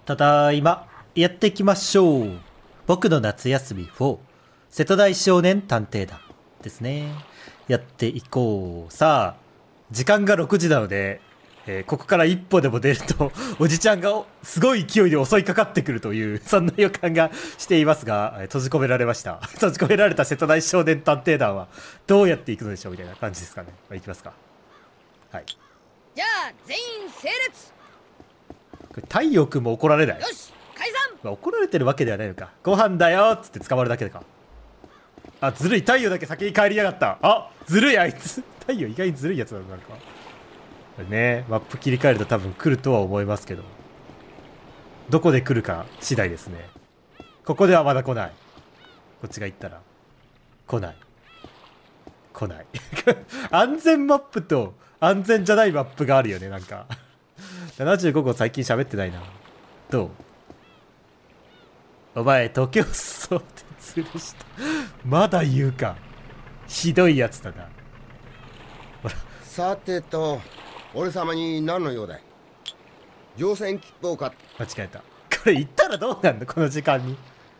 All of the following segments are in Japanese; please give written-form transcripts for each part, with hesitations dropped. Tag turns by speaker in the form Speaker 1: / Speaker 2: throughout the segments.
Speaker 1: ただいま、やっていきましょう。僕の夏休み4、瀬戸内少年探偵団ですね。やっていこう。さあ、時間が6時なので、ここから一歩でも出ると、おじちゃんがすごい勢いで襲いかかってくるという、そんな予感がしていますが、閉じ込められました。閉じ込められた瀬戸内少年探偵団は、どうやっていくのでしょうみたいな感じですかね。いきますか。はい。
Speaker 2: じゃあ、全員整列。
Speaker 1: これ太陽君も怒られない。
Speaker 2: よし、解散。
Speaker 1: 怒られてるわけではないのか。ご飯だよっつって捕まるだけか。あ、ずるい。太陽だけ先に帰りやがった。あ、ずるいあいつ。太陽意外にずるいやつなのなんか。ね、マップ切り替えると多分来るとは思いますけど。どこで来るか次第ですね。ここではまだ来ない。こっちが行ったら。来ない。来ない。安全マップと安全じゃないマップがあるよね、なんか。75号最近喋ってないな。どう？お前、東京そうで吊るした。まだ言うか。ひどいやつだな。ほら。
Speaker 3: さてと、俺様に何の用だい？乗船切符を買っ
Speaker 1: 間違えた。これ言ったらどうなんのこの時間に。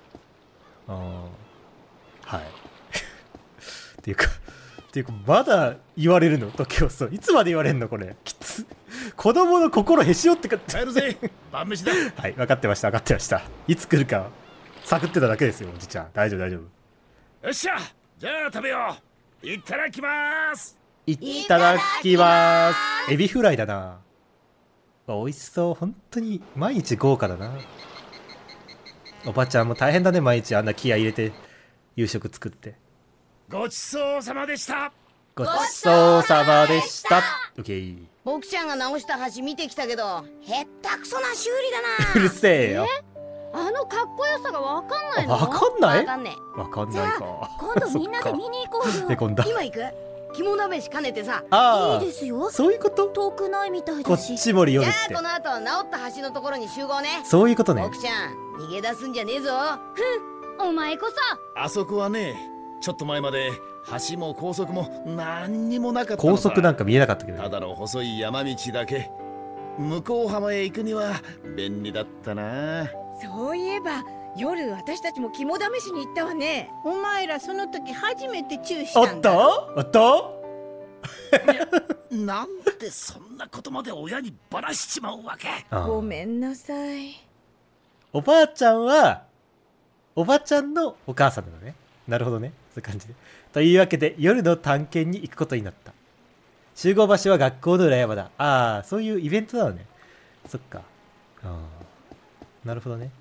Speaker 1: はい。っていうか、まだ言われるの東京そう。いつまで言われんのこれ。きつ。子供の心へし折ってか
Speaker 4: 帰るぜ晩飯だ。
Speaker 1: はい、分かってました、分かってました。いつ来るか、探ってただけですよ、おじちゃん。大丈夫、大丈夫。
Speaker 4: よっしゃ、じゃあ食べよう。いただきます。
Speaker 1: いただきます。エビフライだな。美味しそう。本当に毎日豪華だな。おばちゃんも大変だね、毎日あんな気合い入れて夕食作って。
Speaker 4: ごちそうさまでした。
Speaker 1: ごちそうさまでした。オッケー。
Speaker 2: 僕ちゃんが直した橋見てきたけど、へったくそな修理だ
Speaker 1: うるせえよ。
Speaker 5: あのかっこよさがわかんないの？
Speaker 1: わかんない？
Speaker 2: わかんねえ。
Speaker 1: わかんないか。
Speaker 5: 今度みんなで見に行こうよ。
Speaker 1: で今度
Speaker 2: 今行く？肝試し兼ねてさ。
Speaker 1: ああ、
Speaker 5: いいですよ。
Speaker 1: そういうこと？
Speaker 5: 遠くないみたい
Speaker 1: こっ
Speaker 5: だし。
Speaker 1: ちもり夜っ
Speaker 2: じゃあ
Speaker 1: て
Speaker 2: この後直った橋のところに集合ね。
Speaker 1: そういうことね。
Speaker 2: 僕ちゃん逃げ出すんじゃねえぞ。
Speaker 5: お前こそ。
Speaker 4: あそこはね、ちょっと前まで橋も高速も何にもなかったのさ。
Speaker 1: 高速なんか見えなかったけどね。
Speaker 4: ただの細い山道だけ。向こう浜へ行くには便利だったな。
Speaker 6: そういえば夜私たちも肝試しに行ったわね。お前らその時初めてチューし
Speaker 1: おっ
Speaker 6: たんだ。
Speaker 1: とおっと
Speaker 4: なんでそんなことまで親にばらしちまうわけ。
Speaker 6: ごめんなさい。
Speaker 1: おばあちゃんはおばちゃんのお母さんなのね。なるほどね、そういう感じで。というわけで夜の探検に行くことになった。集合場所は学校の裏山だ。ああ、そういうイベントなのね。そっか。ああ、なるほどね。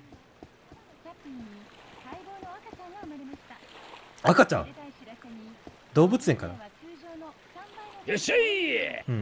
Speaker 1: 赤ちゃん動物園かな。
Speaker 4: よっしゃい。
Speaker 1: うん。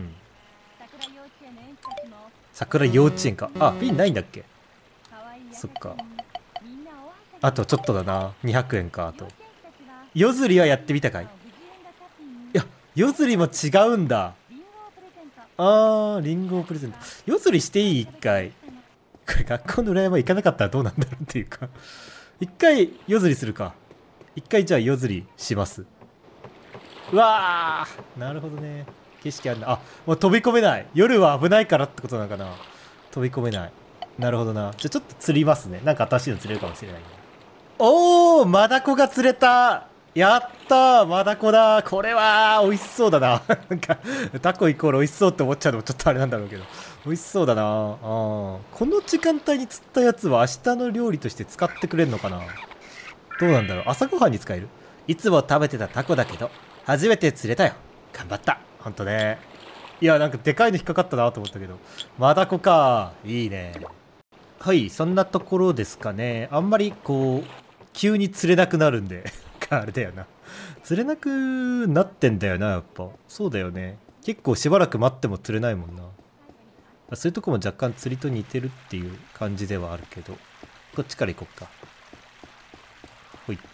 Speaker 1: 桜幼稚園か。あ、瓶ないんだっけ。そっか。あとちょっとだな。200円か。あと夜釣りはやってみたかい？いや、夜釣りも違うんだ。あー、リンゴをプレゼント。夜釣りしていい？一回。これ学校の裏山行かなかったらどうなんだろうっていうか。一回夜釣りするか。一回じゃあ夜釣りします。うわー、なるほどね。景色あるな。あ、もう飛び込めない。夜は危ないからってことなのかな。飛び込めない。なるほどな。じゃあちょっと釣りますね。なんか新しいの釣れるかもしれない。おー、マダコが釣れた。やったー、マダコだ。これは美味しそうだな。なんかタコイコール美味しそうって思っちゃうのもちょっとあれなんだろうけど、美味しそうだな。この時間帯に釣ったやつは明日の料理として使ってくれるのかな。どうなんだろう。朝ごはんに使える？いつも食べてたタコだけど初めて釣れたよ。頑張った。ほんとね。いや、なんかでかいの引っかかったなと思ったけど、マダコか。いいね。はい、そんなところですかね。あんまりこう急に釣れなくなるんであれだよな。釣れなくなってんだよな、やっぱ。そうだよね。結構しばらく待っても釣れないもんな。そういうとこも若干釣りと似てるっていう感じではあるけど、こっちから行こっか。ほい。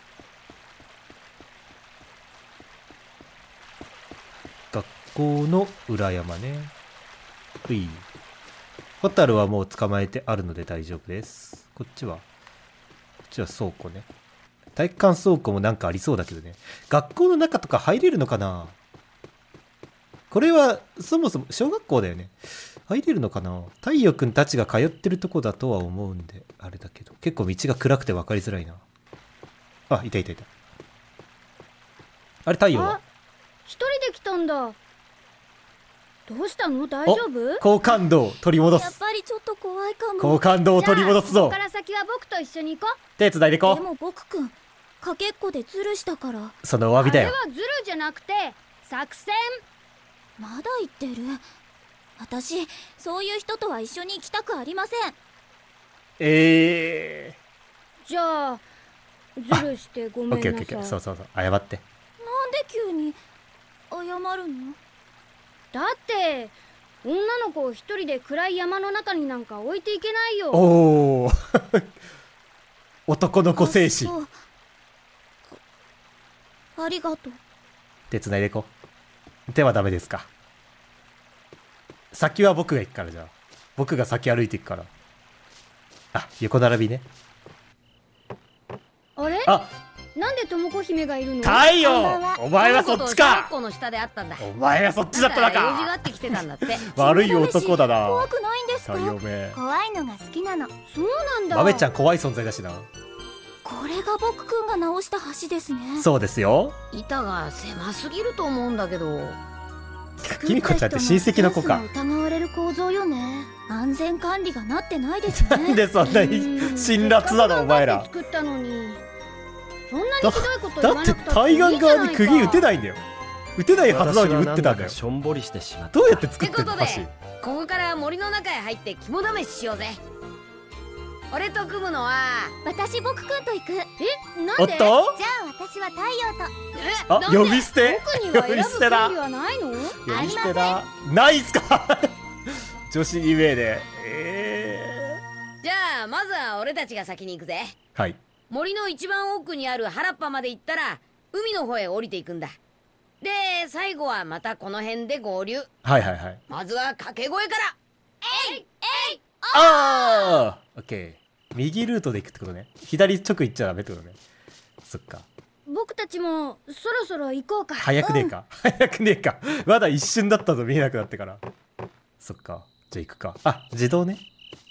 Speaker 1: 学校の裏山ね。ほい。ホタルはもう捕まえてあるので大丈夫です。こっちは倉庫ね。体育館倉庫もなんかありそうだけどね。学校の中とか入れるのかな。これはそもそも小学校だよね。 入れるのかな。太陽くんたちが通ってるとこだとは思うんであれだけど、結構道が暗くて分かりづらいな。あ、いたいたいた。あれ太陽は
Speaker 5: 一人で来たんだ。どうしたの？大丈夫？
Speaker 1: 好感度を取り戻
Speaker 5: やっ
Speaker 1: す。
Speaker 5: ぱりちょっと怖いかも。
Speaker 1: 好感度を取り戻すぞ
Speaker 5: じゃあここか。ら先は僕と一緒に行こ
Speaker 1: 手伝いでこ
Speaker 5: う。でも僕くんかけっこでズルしたから。
Speaker 1: う。そのお詫びだよ。
Speaker 5: あれはズルじゃなくて作戦。まだ言ってる。私そういう人とは一緒に行きたくありません。じゃあズルしてごめんなさい。
Speaker 1: オッケーオッケーオッケー。そうそうそう。謝って。
Speaker 5: なんで急に謝るの？だって女の子を一人で暗い山の中になんか置いていけないよ。
Speaker 1: おお。男の子精神。
Speaker 5: そうありがとう。
Speaker 1: 手伝いでこう。手はダメですか。先は僕が行くから、じゃあ僕が先歩いていくから。あ、横並びね。
Speaker 5: あれ？
Speaker 1: あ、
Speaker 5: なんでともこ姫がいるの？
Speaker 1: 太陽、お前はそっちか。
Speaker 2: この下であったんだ。
Speaker 1: お前はそっちだったの
Speaker 2: 用事があ
Speaker 1: か。
Speaker 2: ってきてたんだって。
Speaker 1: 悪い男だな。
Speaker 5: 怖くないんですか？
Speaker 1: 太陽め。
Speaker 5: 怖いのが好きなの。そうなんだ。
Speaker 1: 豆ちゃん怖い存在だしな。
Speaker 5: これが僕くんが直した橋ですね。
Speaker 1: そうですよ。
Speaker 2: 板が狭すぎると思うんだけど。
Speaker 1: きみこちゃんって親戚の子か。
Speaker 5: 疑われる構造よね。安全管理がなってないですね。
Speaker 1: なんでそんなに辛辣なのお前ら。
Speaker 5: 作ったのにそんなにひどいこと言わ
Speaker 1: だって
Speaker 5: なくたっていい
Speaker 1: 対岸
Speaker 5: じゃないか。
Speaker 1: 側に釘打てないんだよ。打てないはずなのに打ってたんだよ。
Speaker 7: しょんぼりしてしまった。
Speaker 1: どうやって作
Speaker 2: ってことで
Speaker 1: ってんの橋。
Speaker 2: ここから森の中へ入って肝試ししようぜ。俺と組むのは
Speaker 5: 私僕くんと行く。なんで？
Speaker 1: おっと、
Speaker 5: じゃあ私は太陽と。
Speaker 1: あ、呼び捨て。
Speaker 5: 僕には選ぶ
Speaker 1: 呼び捨てだ。
Speaker 5: 権利はないの？
Speaker 1: 呼び捨てだ。ないっすか。女子2名で。
Speaker 2: じゃあまずは俺たちが先に行くぜ。
Speaker 1: はい。
Speaker 2: 森の一番奥にある原っぱまで行ったら海の方へ降りていくんだ。で最後はまたこの辺で合流。
Speaker 1: はいはいはい。
Speaker 2: まずは掛け声から。えいえい。
Speaker 1: ああ、オッケー。右ルートで行くってことね。左直行っちゃダメってことね。そっか。
Speaker 5: 僕たちもそろそろ行こうか。
Speaker 1: 早くねえか。早くねえか。まだ一瞬だったと見えなくなってから。そっか。じゃあ行くか。あ、自動ね。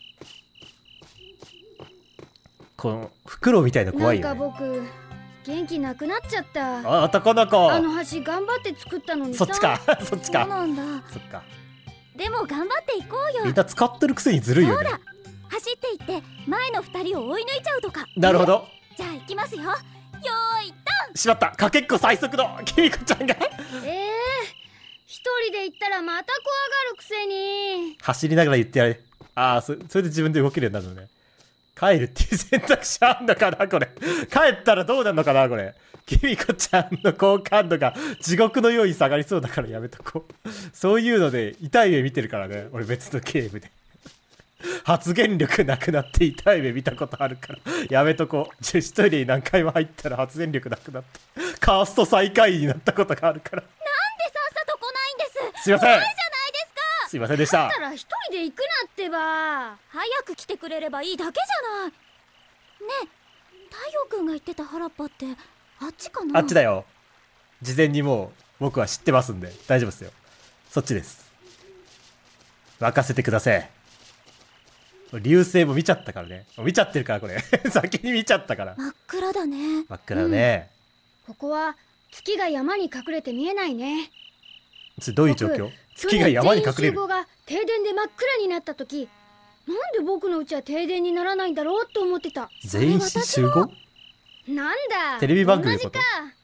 Speaker 1: この袋みたいな怖いよね。
Speaker 5: なんか僕元気なくなっちゃった。
Speaker 1: あ、男の子。
Speaker 5: あの橋頑張って作ったのにさ。
Speaker 1: そっちか。そっち
Speaker 5: そう
Speaker 1: か。
Speaker 5: なんだ。
Speaker 1: そっか。
Speaker 5: でも頑張っていこうよ。
Speaker 1: みんな使ってるくせにずるいよね。
Speaker 5: 走っていって前の2人を追い抜いちゃうとか。
Speaker 1: なるほど。
Speaker 5: じゃあ行きますよ。よーい
Speaker 1: しまった。かけっこ最速のきみこちゃんが
Speaker 5: 一人で行ったらまた怖がるくせに。
Speaker 1: 走りながら言ってやれ。ああ、それで自分で動けるようになるのね。帰るっていう選択肢あんのかなこれ。帰ったらどうなるのかなこれ。きみこちゃんの好感度が地獄のように下がりそうだからやめとこう。そういうので痛い目見てるからね。俺別のゲームで。発言力なくなって痛い目見たことあるからやめとこう。女子トイレに何回も入ったら発言力なくなってカースト最下位になったことがあるから。
Speaker 5: なんでさっさと来ないんです。
Speaker 1: すいません。
Speaker 5: 怖いじゃないですか。
Speaker 1: すいませんでした。
Speaker 5: だったら一人で行くなってば。早く来てくれればいいだけじゃない。ねえ、太陽くんが言ってた原っぱってあっちかな。
Speaker 1: あっちだよ。事前にもう僕は知ってますんで大丈夫ですよ。そっちです。任せてください。流星も見ちゃったからね。見ちゃってるからこれ先に見ちゃったから。
Speaker 5: 真っ暗だね。
Speaker 1: 真っ暗だね、
Speaker 5: ここは月が山に隠れて見えないね。
Speaker 1: どういう状況？月が山に隠れる。
Speaker 5: 全員集合が停電で真っ暗になった時、なんで僕のうちは停電にならないんだろうと思ってた。
Speaker 1: 全員集合？
Speaker 5: なんだ。
Speaker 1: テレビ番組のこと？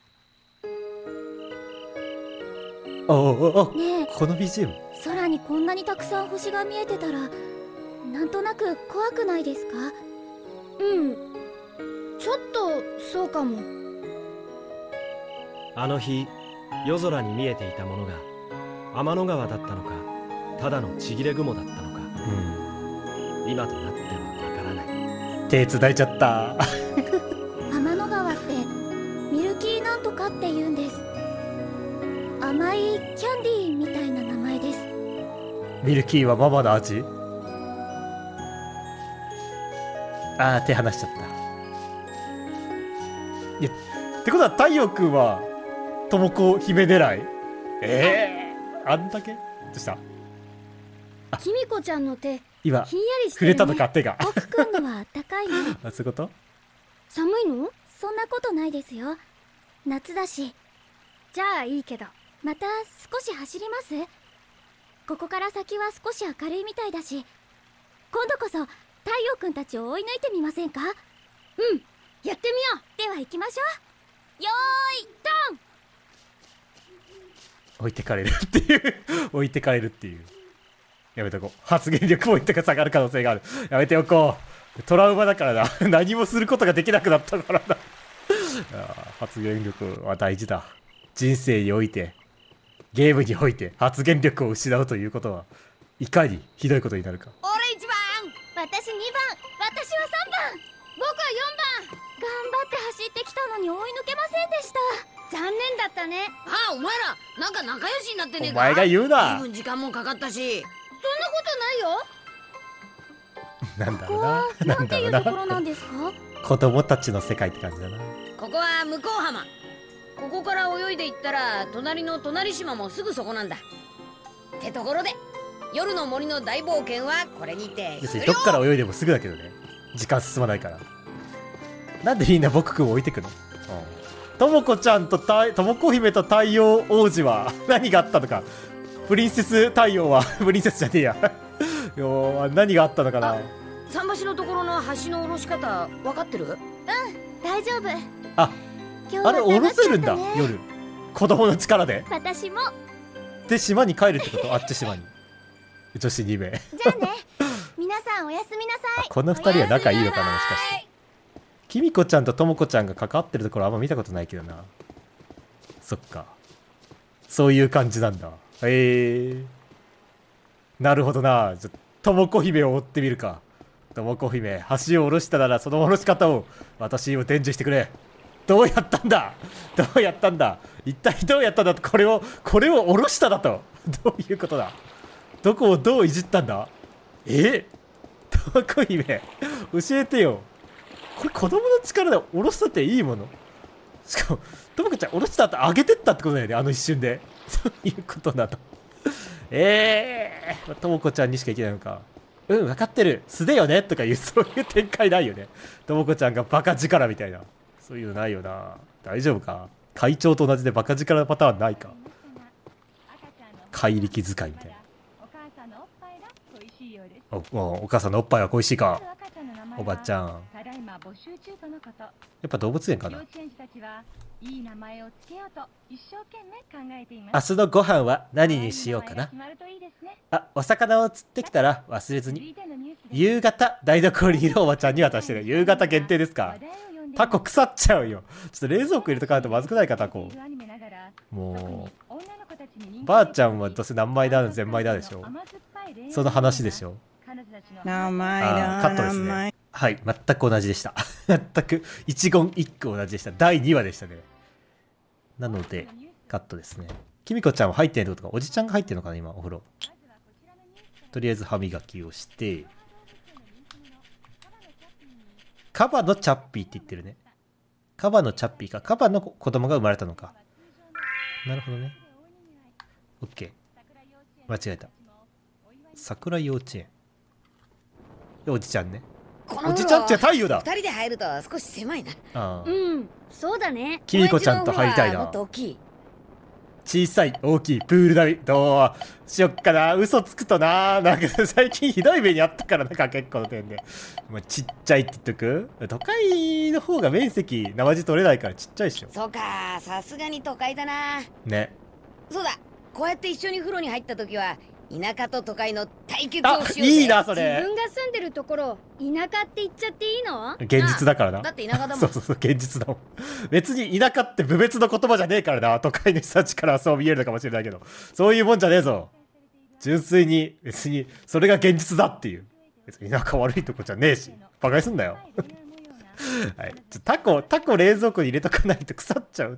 Speaker 1: お
Speaker 5: ねえ、
Speaker 1: この BGM。
Speaker 5: 空にこんなにたくさん星が見えてたらなんとなく怖くないですか？うん、ちょっとそうかも。
Speaker 7: あの日夜空に見えていたものが天の川だったのかただのちぎれ雲だったのか、今となってはわからない。
Speaker 1: 手伝えちゃった
Speaker 5: 天の川ってミルキーなんとかって言うんです。甘いキャンディーみたいな名前です。
Speaker 1: ミルキーはママの味？あー、手離しちゃった。いや、ってことは太陽くんはともこ姫狙い？あんだけ？どうした？
Speaker 5: きみこちゃんの手
Speaker 1: 今
Speaker 5: ひんやりして
Speaker 1: 触れた
Speaker 5: るね。
Speaker 1: のか手が
Speaker 5: 僕くんのはあったかいね。
Speaker 1: あ、そういうこと？
Speaker 5: 寒いの？そんなことないですよ。夏だし。じゃあいいけど、また少し走ります？ここから先は少し明るいみたいだし、今度こそ太陽くんたちを追い抜いてみませんか？うん、やってみよう。では行きましょう。よーいドン。
Speaker 1: 置いてかれるっていう置いてかれるっていう。やめとこう。発言力ポイントが下がる可能性がある。やめておこう。トラウマだからな。何もすることができなくなったからな。発言力は大事だ。人生において、ゲームにおいて発言力を失うということはいかにひどいことになるか。
Speaker 2: 俺1番。
Speaker 5: 私2番、私は3番、僕は4番。頑張って走ってきたのに追い抜けませんでした。残念だったね。
Speaker 2: ああ、お前らなんか仲良しになってねえか。
Speaker 1: お前が言うな。
Speaker 2: 随分時間もかかったし。
Speaker 5: そんなことないよ。
Speaker 1: なんだ
Speaker 5: ここは
Speaker 1: ろうな。
Speaker 5: なんていうところなんですか？
Speaker 1: 子供たちの世界って感じだな。
Speaker 2: ここは向こう浜。ここから泳いでいったら隣の隣島もすぐそこなんだ。ってところで夜の森の大冒険はこれにて
Speaker 1: 別にどっから泳いでもすぐだけどね。時間進まないから。なんでみんな僕くんを置いてくの？ともこちゃんとともこ姫と太陽王子は何があったのか。プリンセス太陽はプリンセスじゃねえや何があったのかな。
Speaker 2: 桟橋のところの橋の下ろし方分かってる？
Speaker 5: 大丈夫。
Speaker 1: あ、
Speaker 5: 今日は
Speaker 1: あれ下ろせるんだ、
Speaker 5: 長かったね。
Speaker 1: 夜子供の力で。
Speaker 5: 私も。
Speaker 1: で島に帰るってこと？あっち島に女子2名。
Speaker 5: じゃあね。皆さんおやすみなさい。
Speaker 1: この2人は仲いいのかな、もしかして。きみこちゃんとともこちゃんが関わってるところあんま見たことないけどな。そっか、そういう感じなんだ。なるほどな。じゃともこ姫を追ってみるか。ともこ姫、橋を下ろしたならその下ろし方を私にも伝授してくれ。どうやったんだ、どうやったんだ、一体どうやったんだと。これを下ろしただとどういうことだ。どこをどういじったんだ。ともこ姫教えてよ。これ子供の力で下ろしたっていいもの？しかもともこちゃん下ろした後上げてったってことだよね、あの一瞬で。そういうことだと。ともこちゃんにしかいけないのか。うん、分かってる、素手よねとかいう、そういう展開ないよね。ともこちゃんがバカ力みたいな、そういうのないよな。大丈夫か。会長と同じでバカ力のパターンないか。怪力使いみたいな。お母さんのおっぱいは恋しいか。おばちゃん、やっぱ動物園かな。明日のご飯は何にしようかな。あ、お魚を釣ってきたら忘れずに。夕方台所にいるおばちゃんに渡してる。夕方限定ですか。タコ腐っちゃうよ。ちょっと冷蔵庫入れとかないとまずくないか。タコもうばあちゃんはどうせ何枚だゼンマイだでしょ。その話でしょ。
Speaker 6: 名前だ。
Speaker 1: カットですね。はい、全く同じでした。全く一言一句同じでした。第2話でしたね。なのでカットですね。きみこちゃんは入ってないってことか。おじちゃんが入ってるのかな今、お風呂。とりあえず歯磨きをして、カバのチャッピーって言ってるね。カバのチャッピーか。カバの子供が生まれたのか。なるほどね。オッケー。間違えた。桜幼稚園。おじちゃんね。おじちゃんって太陽だ。
Speaker 2: 2人で入ると少し狭いな。
Speaker 5: うん、そうだね。
Speaker 1: きみこちゃんと入りたいな。
Speaker 2: もっと大きい。
Speaker 1: 小さい大きいプール並み。どうしよっかな。嘘つくとな。なんか最近ひどい目にあったからな。かけっこの点で。まあ、ちっちゃいって言っとく。都会の方が面積生地取れないからちっちゃいでしょ。
Speaker 2: そうか、さすがに都会だな。
Speaker 1: ね。
Speaker 2: そうだ、こうやって一緒に風呂に入った時は田舎と都会の対決をしようぜ。
Speaker 1: いいなそれ。
Speaker 5: 自分が住んでるところ田舎って言っちゃっていいの？
Speaker 1: 現実だからな。
Speaker 2: だって田舎だもん。
Speaker 1: そうそうそう、現実だもん。別に田舎って部別の言葉じゃねえからな。都会の人たちからはそう見えるのかもしれないけど、そういうもんじゃねえぞ。純粋に別にそれが現実だっていう。別に田舎悪いとこじゃねえし、バカにすんなよ。はい、タコ冷蔵庫に入れとかないと腐っちゃうって。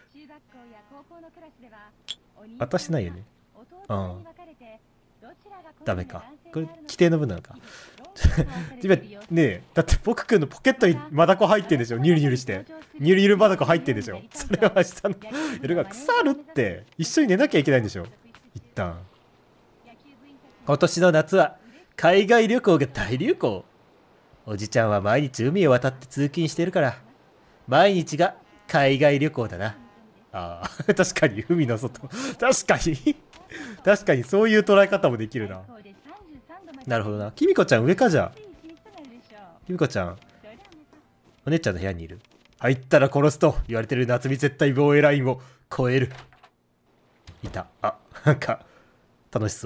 Speaker 1: 渡してないよね。うん。ダメか。これ規定の分なのか。今ねえ、だって僕くんのポケットにマダコ入ってんでしょ。ニュルニュルしてニュルニュルマダコ入ってんでしょ。それは明日の夜が腐るって。一緒に寝なきゃいけないんでしょ。一旦今年の夏は海外旅行が大流行。おじちゃんは毎日海を渡って通勤してるから、毎日が海外旅行だな。ああ、確かに海の外。確かに確かにそういう捉え方もできるな。なるほどな。きみこちゃん上かじゃあ。きみこちゃん、お姉ちゃんの部屋にいる。入ったら殺すと言われてる夏美絶対防衛ラインを超える。いた。あ、なんか楽しそう。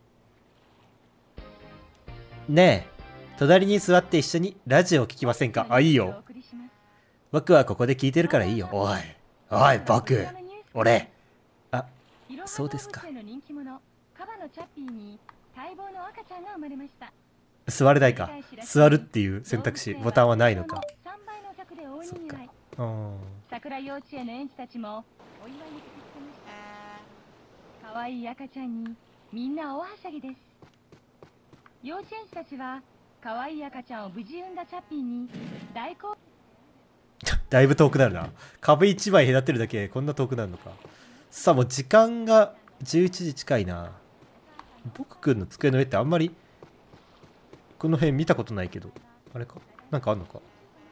Speaker 1: ねえ、隣に座って一緒にラジオを聞きませんか？あ、いいよ。僕はここで聞いてるからいいよ。おいおい、僕、俺。あ、そうですか。座れないか。座るっていう選択肢ボタンはないのか。そっか。
Speaker 8: 桜幼稚園の園児たちもお祝いに駆けつけました。可愛い赤ちゃんにみんな大はしゃぎです。幼稚園児たちは可愛い赤ちゃんを無事産んだチャッピーに大好
Speaker 1: だいぶ遠くなるな。壁一枚隔てるだけこんな遠くなるのか。さあ、もう時間が11時近いな。僕くんの机の上ってあんまりこの辺見たことないけど、あれかなんかあんのか。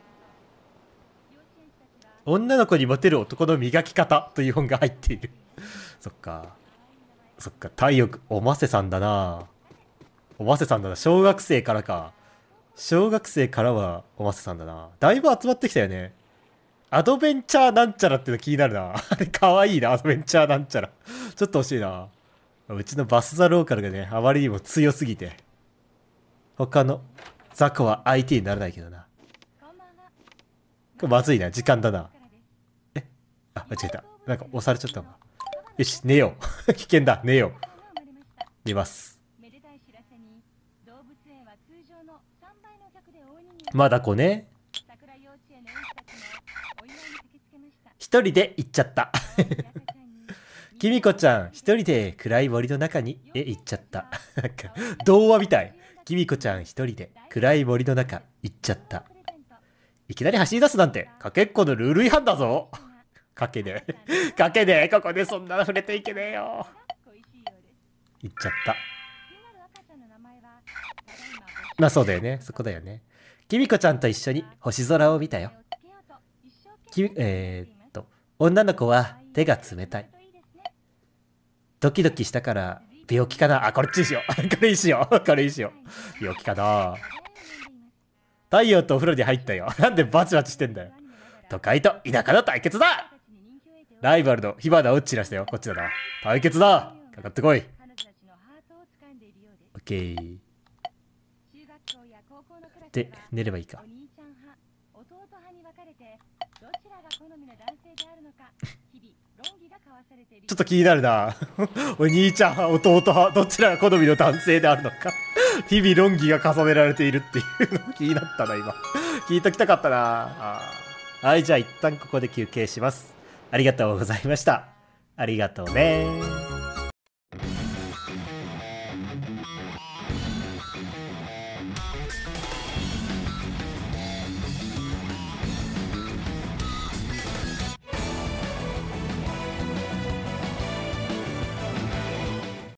Speaker 1: 女の子にモテる男の磨き方という本が入っているそっかそっか。太陽おませさんだな。おませさんだな。小学生からか。小学生からはおませさんだな。だいぶ集まってきたよね。アドベンチャーなんちゃらっての気になるな。あれかわいいな、アドベンチャーなんちゃら。ちょっと欲しいな。うちのバスザローカルがね、あまりにも強すぎて。他の雑魚は IT にならないけどな。これまずいな、時間だな。あ、間違えた。なんか押されちゃったのか。よし、寝よう。危険だ、寝よう。寝ます。まだ子ね。一人で行っちゃった。きみこちゃん、一人で暗い森の中に行っちゃった。なんか、童話みたい。きみこちゃん一人で暗い森の中行っちゃった。いきなり走り出すなんて、かけっこのルール違反だぞ。かけねえ。かけねえ。ここでそんな触れていけねえよ。行っちゃった。まあそうだよね。そこだよね。きみこちゃんと一緒に星空を見たよ。女の子は手が冷たい。ドキドキしたから病気かな。あ、これにしよう。これにしよう。これにしよう。病気かな。太陽とお風呂に入ったよ。なんでバチバチしてんだよ。都会と田舎の対決だ。ライバルの火花を散らしたよ。こっちだな。対決だ。かかってこい。オッケー。で、寝ればいいか。ちょっと気になるな。お兄ちゃん派、弟派、どちらが好みの男性であるのか。日々論議が重ねられているっていうの気になったな、今。聞いときたかったな。はい、じゃあ一旦ここで休憩します。ありがとうございました。ありがとうね。